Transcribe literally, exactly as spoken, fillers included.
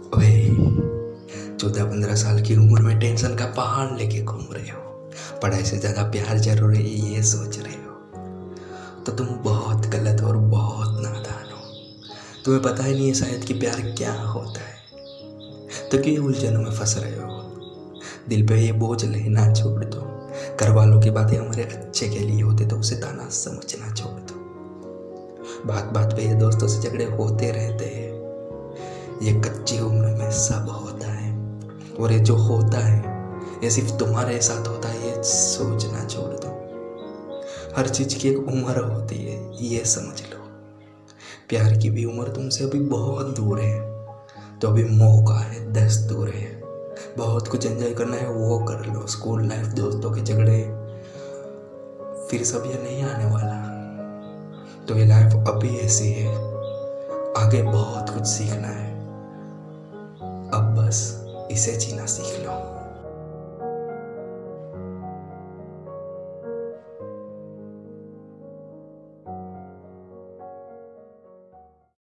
ओए, चौदह पंद्रह साल की उम्र में टेंशन का पहाड़ लेके घूम रहे हो, पढ़ाई से ज़्यादा प्यार जरूरी है ये सोच रहे हो, तो तुम बहुत गलत और बहुत नादान हो। तुम्हें पता ही नहीं है शायद कि प्यार क्या होता है, तो क्यों उलझनों में फंस रहे हो। दिल पे ये बोझ लेना छोड़ दो। घर वालों की बातें हमारे अच्छे के लिए होते तो उसे ताना समझना छोड़ दो। बात बात पे ये दोस्तों से झगड़े होते रहते हैं। ये कच्ची उम्र में सब होता है, और ये जो होता है ये सिर्फ तुम्हारे साथ होता है, ये सोचना छोड़ दो। हर चीज की एक उम्र होती है, ये समझ लो। प्यार की भी उम्र तुमसे अभी बहुत दूर है, तो अभी मौका है दस दूर है। बहुत कुछ एंजॉय करना है वो कर लो। स्कूल लाइफ, दोस्तों के झगड़े, फिर सब ये नहीं आने वाला। तो ये लाइफ अभी ऐसी है, आगे बहुत कुछ सीखना है। अब बस इसे जीना सीख लो।